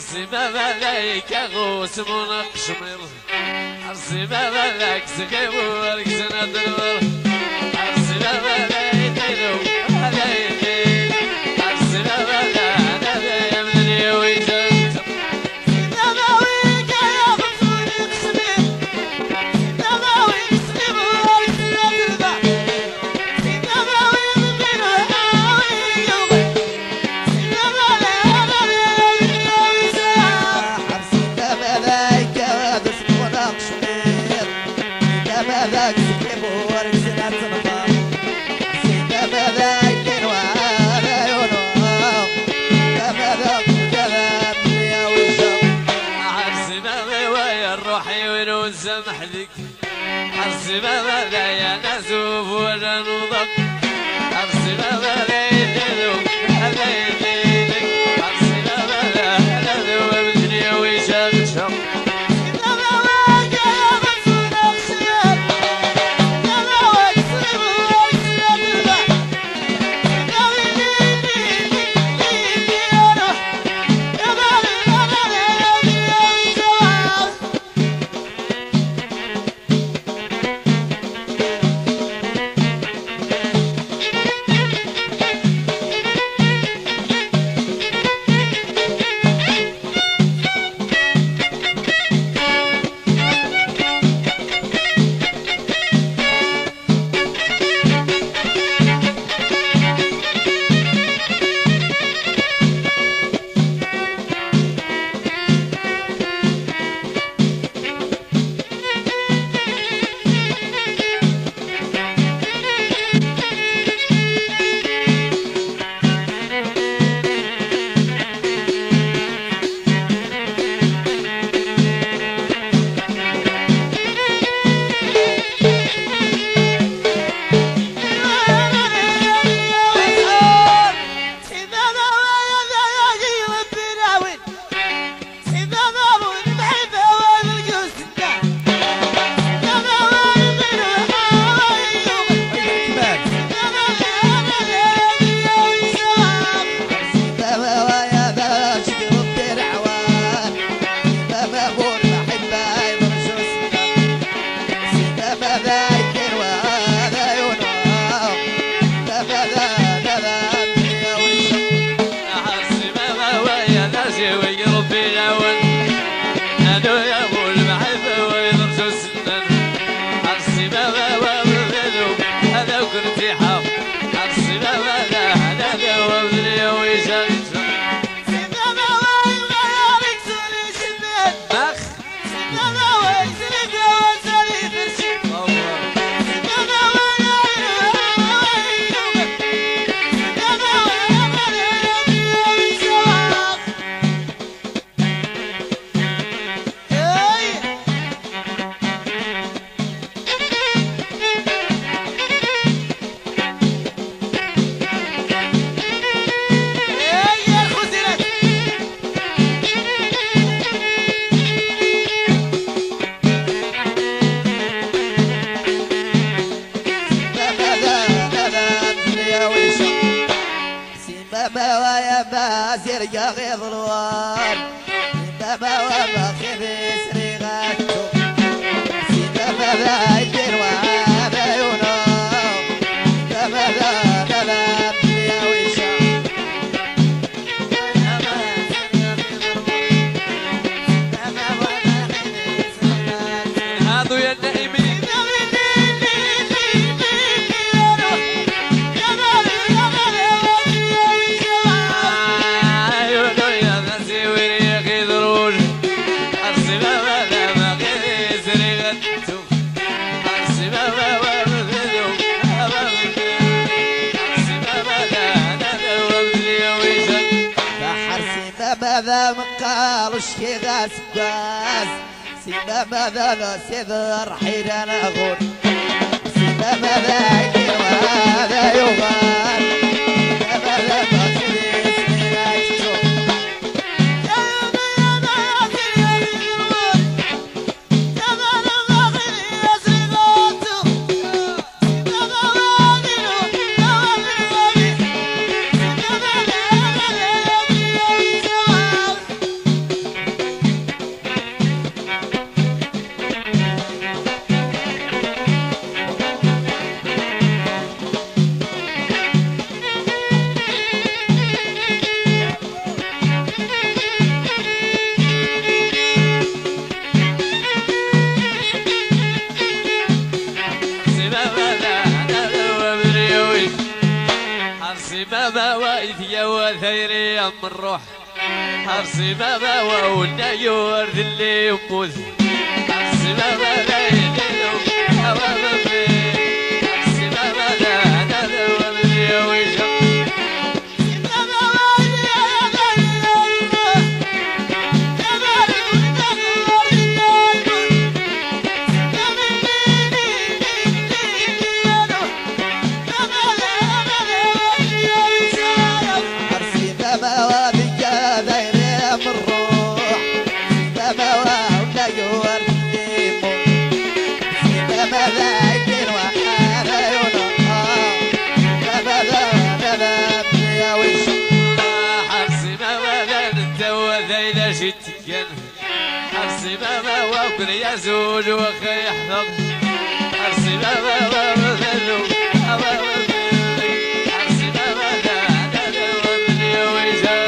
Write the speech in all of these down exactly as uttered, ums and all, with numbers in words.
عرسي ما ملايك غوس مناقش مير عرسي ما ملاك سكيب ورق سنة الور عرسي ما ملايك ديرو ملايك عرسي ما ملايك أنا دايم لي ويجنت نباويك يا غصوني قسمي نباويك سكيب ورق سنة الور نباويك بينو هاوي يوغي ذاك سكيب ورق سنة الغار سيدا بذاك وهذا يونو كما ذاك كلام يا وجه عرسي ما ويا الروحي وين سمح لك عرسي ما يا نزوف ولا نضق عرسي ما يدلوك هذا يدينك عرسي ما هذا هو بدني ويشاغل شق يا غيظ الوار بابا وما خبيس ريغاتو سيدا بابا يدير وهذا يونو بابا ذا بابا يا ويشا هذو يا النائمين ماذا مقالش كي غاس باس سيما ماذا لا سيذر حيران أغول سيما ماذا يدير وهذا يغال سيما ماذا تسليس من الشوق دوا ثيري من روح حرصي بابا وولنا يورد اللي يموت حرصي بابا لا يدلو هوا بابي حرصي بابا لا انا دوا من يوجه حرصي بابا وكل يزول وخي يحفظ حرصي بابا وبذلو حرصي بابا لا لا ومن يوجه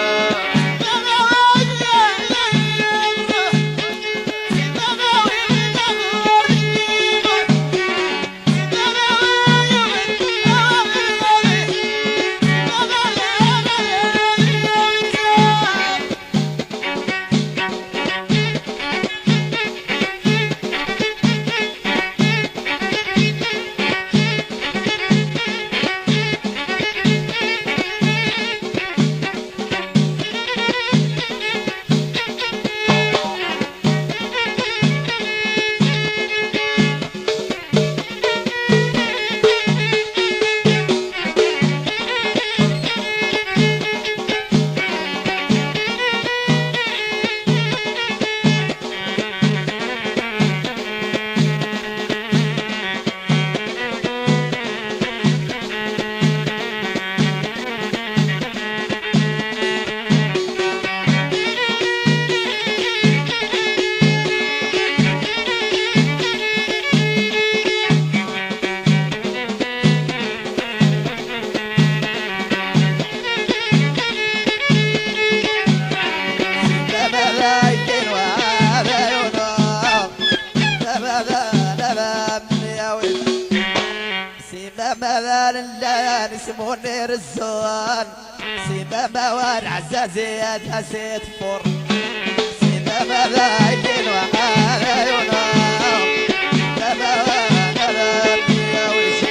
ماذا نسموني رزوان سيما موان عزازيات هسيت فور سيما ماذا يدين وحالا ينام سيما وانا يا ويش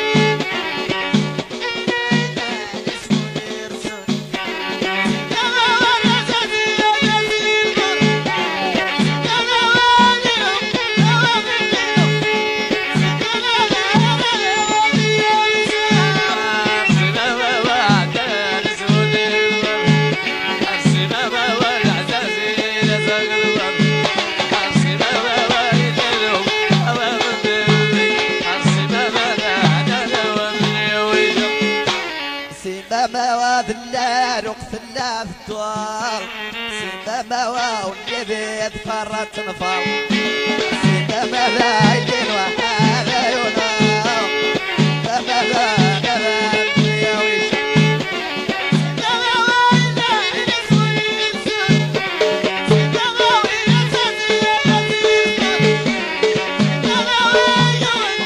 نسموني رزوان سيما موان عزازيات هسيت فور سيما موان مواد النار وقتلنا في الدوار سيما موا والنبي تفرت نفر سيما ماذا يدين وحالا ينام سيما ماذا نبات يا ويش سيما موا ينسوني ينسون سيما موا ينسوني ينسون سيما موا ينسون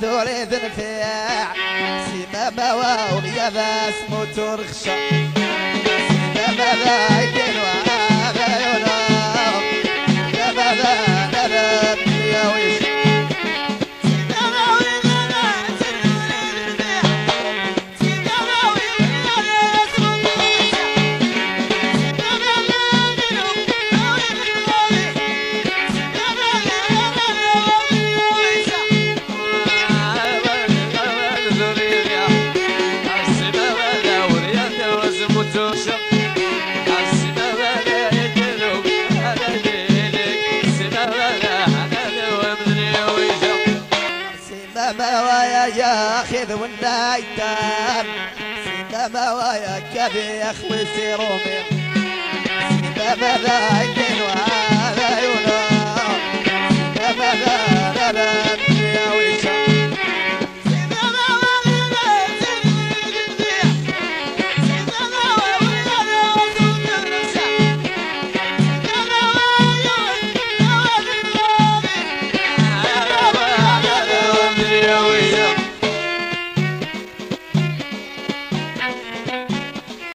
ذوري ذنفع سيما مواول يا باس موتور خشا سيما ماذا يدين وهذا ينام يا ماذا نبات يا ويش موايا ياخذ والنايتان سيما موايا كبيخ ويسيروا من سيما موايا